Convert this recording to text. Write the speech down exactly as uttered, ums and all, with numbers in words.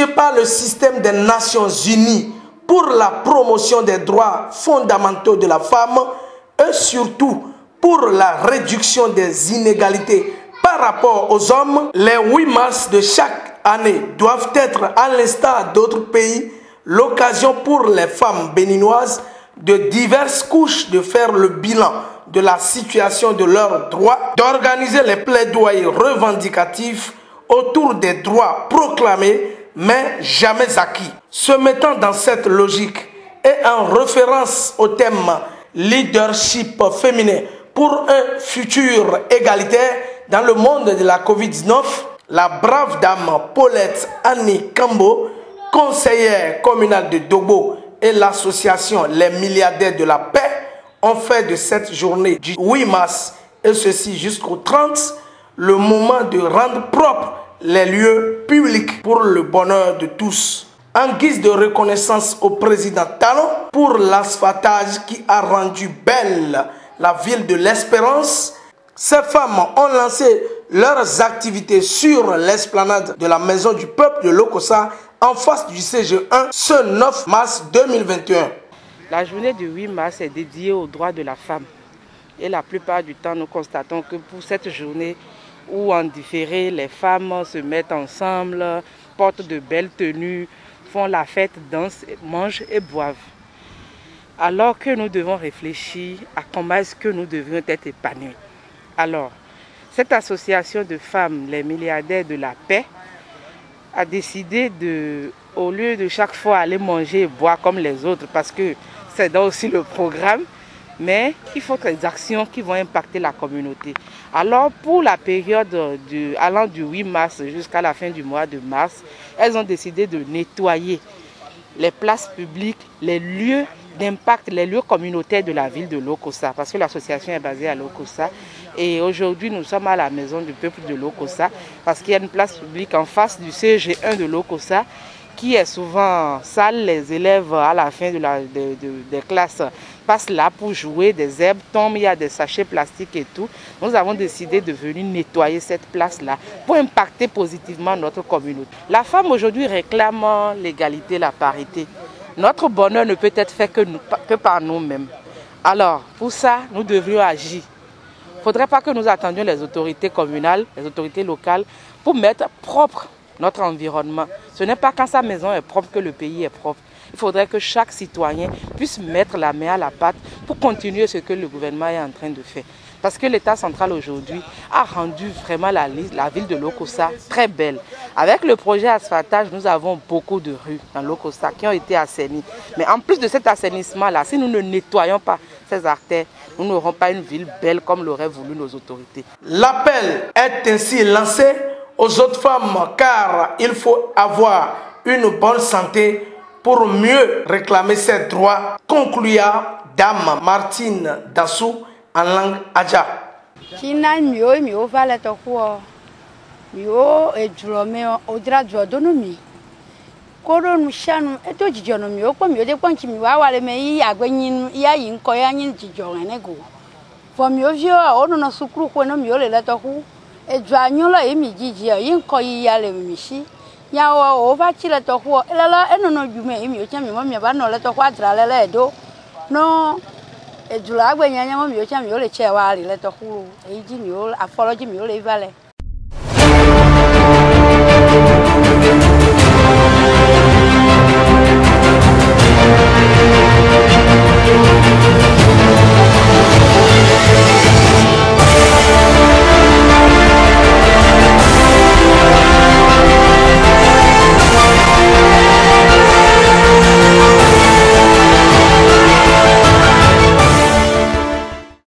institué par le système des Nations Unies pour la promotion des droits fondamentaux de la femme et surtout pour la réduction des inégalités par rapport aux hommes, les huit mars de chaque année doivent être, à l'instar d'autres pays, l'occasion pour les femmes béninoises de diverses couches de faire le bilan de la situation de leurs droits, d'organiser les plaidoyers revendicatifs autour des droits proclamés mais jamais acquis. Se mettant dans cette logique et en référence au thème leadership féminin pour un futur égalitaire dans le monde de la COVID dix-neuf, la brave dame Paulette Annie Kambo, conseillère communale de Dogbo, et l'association Les Milliardaires de la Paix ont fait de cette journée du huit mars, et ceci jusqu'au trente, le moment de rendre propre les lieux publics pour le bonheur de tous. En guise de reconnaissance au président Talon pour l'asphaltage qui a rendu belle la ville de l'Espérance, ces femmes ont lancé leurs activités sur l'esplanade de la Maison du Peuple de Lokossa en face du C G un ce neuf mars deux mille vingt et un. La journée du huit mars est dédiée aux droits de la femme. Et la plupart du temps, nous constatons que pour cette journée où en différé, les femmes se mettent ensemble, portent de belles tenues, font la fête, dansent, mangent et boivent. Alors que nous devons réfléchir à comment est-ce que nous devrions être épanouis. Alors, cette association de femmes, les milliardaires de la paix, a décidé de, au lieu de chaque fois aller manger et boire comme les autres, parce que c'est dans aussi le programme, mais il faut des actions qui vont impacter la communauté. Alors pour la période du, allant du huit mars jusqu'à la fin du mois de mars, elles ont décidé de nettoyer les places publiques, les lieux d'impact, les lieux communautaires de la ville de Lokossa, parce que l'association est basée à Lokossa. Et aujourd'hui, nous sommes à la Maison du Peuple de Lokossa, parce qu'il y a une place publique en face du C G un de Lokossa, qui est souvent sale. Les élèves, à la fin de la, de, de, des classes, passent là pour jouer, des herbes tombent, il y a des sachets plastiques et tout. Nous avons décidé de venir nettoyer cette place-là pour impacter positivement notre communauté. La femme aujourd'hui réclame l'égalité, la parité. Notre bonheur ne peut être fait que, nous, que par nous-mêmes. Alors, pour ça, nous devrions agir. Il ne faudrait pas que nous attendions les autorités communales, les autorités locales, pour mettre propre notre environnement. Ce n'est pas quand sa maison est propre que le pays est propre. Il faudrait que chaque citoyen puisse mettre la main à la pâte pour continuer ce que le gouvernement est en train de faire. Parce que l'État central aujourd'hui a rendu vraiment la, la ville de Lokossa très belle. Avec le projet asphaltage, nous avons beaucoup de rues dans Lokossa qui ont été assainies. Mais en plus de cet assainissement-là, si nous ne nettoyons pas ces artères, nous n'aurons pas une ville belle comme l'auraient voulu nos autorités. L'appel est ainsi lancé aux autres femmes car il faut avoir une bonne santé pour mieux réclamer ses droits, conclua Dame Martine Dassou en langue Adja. China mio mio vale to ko mio e drome o dra dro donomi koro nu shanu e to jijono mio ko mio de kwanchi mi wa wale me yi agbanyin ya yi nko ya nyin jijo ene go for mio vio o no sukru ko no mio le le to ku e dra nyolo e mi jiji yi nko yi ya le mi shi ya o o va chi le to ku ele la eno no jume e mio cha mi mo mi ba no le to ku adra le le do no e dula agbe nyanya mo mi o cha mi o le che wa ri le to ku e ji mi o afolo ji mi o le vale